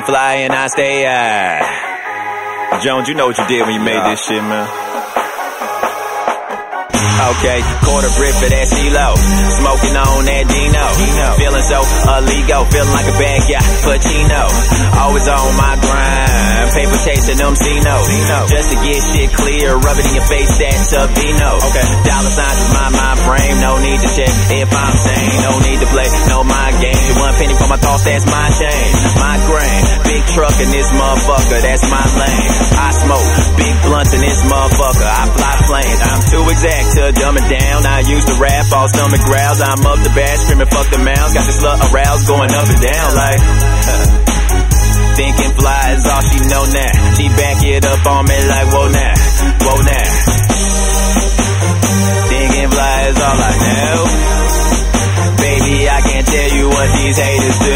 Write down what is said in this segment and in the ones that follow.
Thinking fly and I stay high. Jones, you know what you did when you made this shit, man. Okay, quarter brick for that CeeLo. Smoking on that Dino. Feeling so illegal, feeling like a bad guy. Pacino, always on my grind. Paper chasing them C-notes. Just to get shit clear, rub it in your face, that's a Vino. Okay, dollar signs is my mind frame. No need to check if I'm sane. No need to play no mind games. The 1 penny for my thoughts, that's my change. My grain, big truck in this motherfucker, that's my lane. I smoke big blunts in this motherfucker. I fly planes, I'm too exact to dumb it down. I used to rap, all stomach growls. I'm up the bat, screaming fuck the mouse. Got this slut aroused, going up and down like thinking fly is all she know now. She back it up on me like whoa now, whoa now. Thinking fly is all I know. Baby, I can't tell you what these haters do.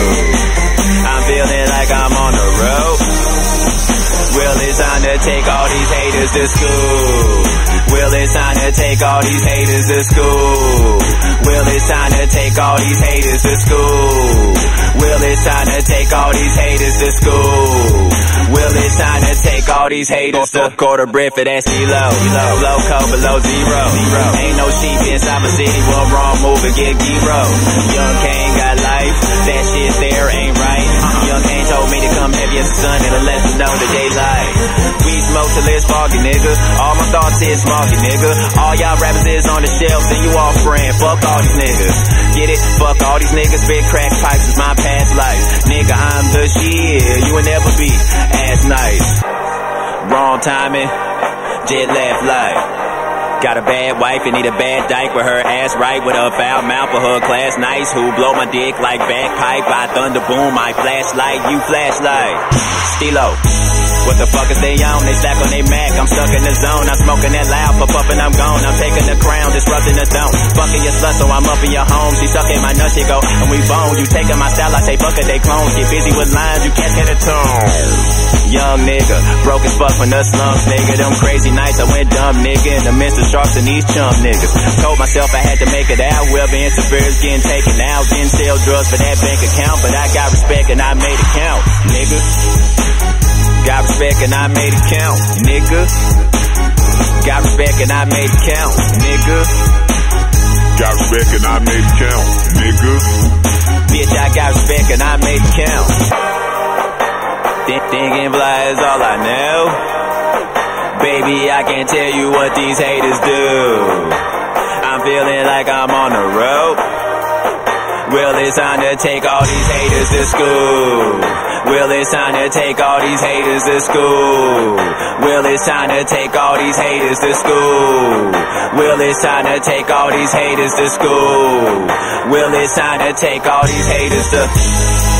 I'm feeling like I'm on the road. Well, it's time to take all these haters to school. Well, it's time to take all these haters to school. Well, it's time to take all these haters to school. Well, it's time to take all these haters to school. Well, it's time to take all these haters to quarter brick for that CeeLo. Low code below zero. Ain't no sheep inside my city. One wrong move and get gyro. Young Kane got life. That shit there ain't right. Young Kane told me to come heavy as the sun and to let them know the daylight. We smoke till it's foggy, nigga. All my thoughts is smoggy, nigga. All y'all rappers is on the shelf, then you all friend. Fuck all these niggas. Get it? Fuck all these niggas. Big crack pipes is my past life. Nigga, I'm the shit. You will never be as nice. Wrong timing. Jet left life. Got a bad wife and need a bad dyke with her ass right, with a foul mouth for her class nice. Who blow my dick like bagpipe? I thunder boom, my flashlight, you flashlight. Stilo. What the fuck is they on? They stack on they Mac, I'm stuck in the zone. I'm smoking that loud, puff up and I'm gone. I'm taking the crown, disrupting the zone. Fucking your slut, so I'm up in your home. She sucking my nuts, she go, and we bone. You taking my style, I say fuck it, they clones. Get busy with lines, you can't get a tone. Young nigga, broke as fuck from the slums, nigga. Them crazy nights, I went dumb, nigga. In the midst of sharks and these chump niggas. Told myself I had to make it out. Well, the interference getting taken out. Didn't sell drugs for that bank account, but I got respect and I made it count, nigga. Got respect and I made it count, nigga. Got respect and I made it count, nigga. Got respect and I made it count, nigga. Bitch, I got respect and I made it count. Thinking fly is all I know. Baby, I can't tell you what these haters do. I'm feeling like I'm on the road. Well, it's time to take all these haters to school. Well, it's time to take all these haters to school. Well, it's time to take all these haters to school. Well, it's time to take all these haters to school. Well, it's time to take all these haters to